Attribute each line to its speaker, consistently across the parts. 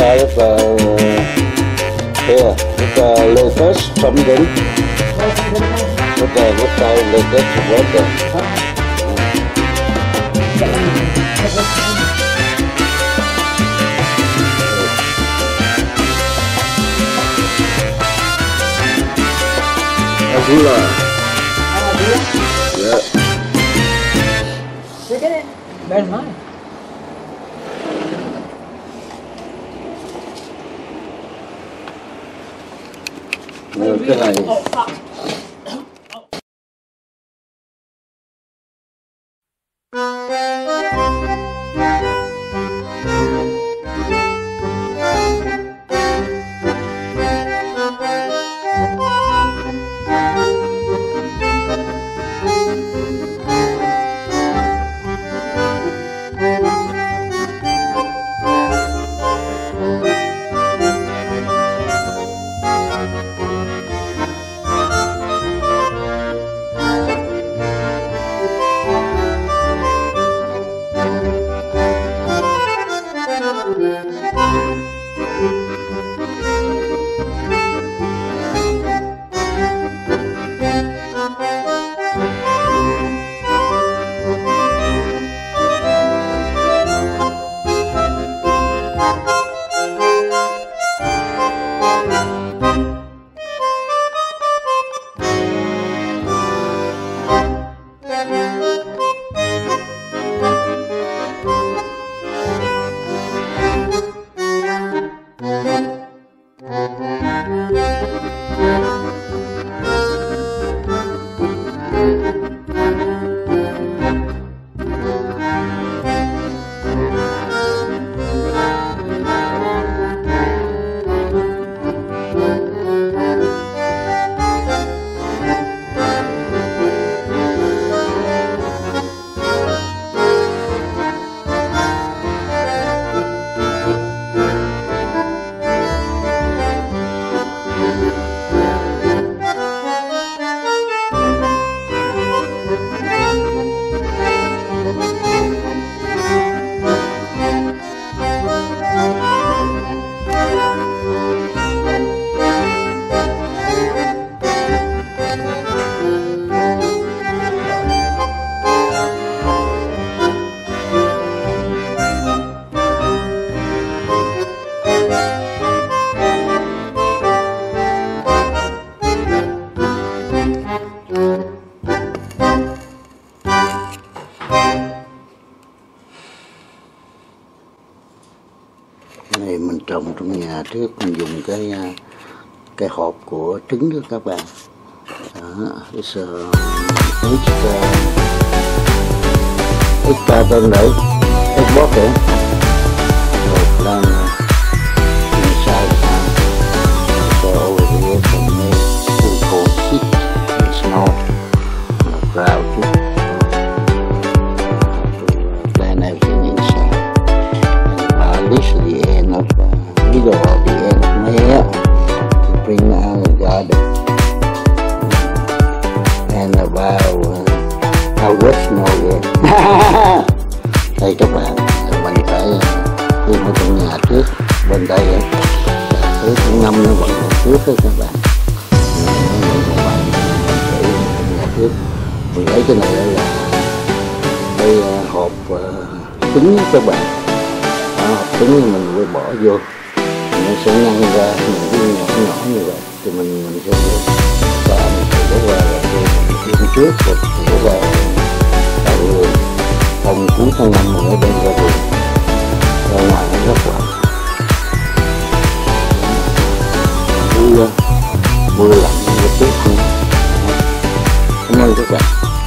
Speaker 1: ra rất là rất là latest sống đến rất là latest quá trời. Agula. Yeah.
Speaker 2: Look at it. Better than mine.
Speaker 1: Cái này này mình trồng trong nhà trước, mình dùng cái hộp của trứng đó các bạn. Đó, extra tên đấy, export đấy. Rồi đang inside the house. So over here some food called seed. It's not ground too. Plant everything inside. And at least at the end of middle of the end of May, to bring out the garden. And about August nữa. Đây các bạn, mình phải đi ở trong nhà trước, bên đây tới tháng 5 nó vẫn còn trước đó các bạn. Nhà trước mình lấy cái này là cái hộp trứng các bạn. Hộp trứng mình phải bỏ vô, nó sẽ ngăn ra những cái nhỏ nhỏ như vậy, thì mình sẽ bỏ qua rồi trước rồi bỏ ra tầm cuối tháng 5 mình mới đem ra vườn, ra ngoài nó rất lạnh, mưa lạnh như tuyết luôn. Cảm ơn các bạn.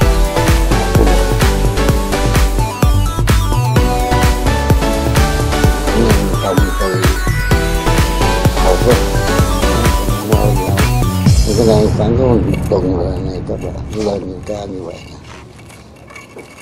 Speaker 1: Trồng từ hộp á, cái này khoảng có 1 tuần rồi này các bạn, lên những ca như vậy.